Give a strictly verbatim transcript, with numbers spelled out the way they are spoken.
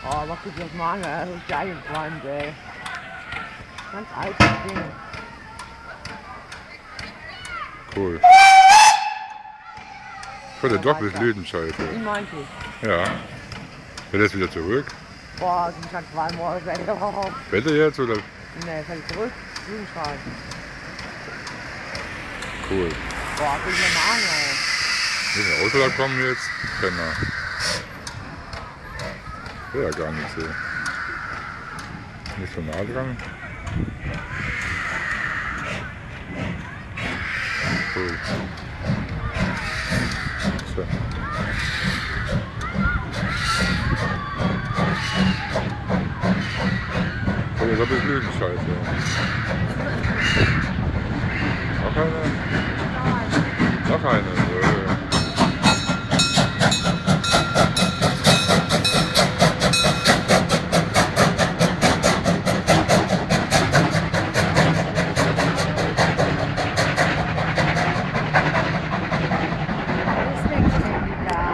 Oh, was ist das Mangel? Das ist geiles Brand, ey. Ganz altes Ding. Cool. Voll der Doppelblütenscheiße. Wie meinte ich? Ja. Will jetzt wieder zurück? Boah, sind schon zwei Morgen weg. Wetter jetzt oder? Ne, fällt zurück. Blütenschwein. Cool. Boah, guck mir mal an, ey. Wie viel Auto da kommen jetzt? Penner. Wäre ja gar nicht so. Nicht so nah dran. Cool. So. Oh, jetzt hab ich Blütenscheiße. Noch eine? Noch eine.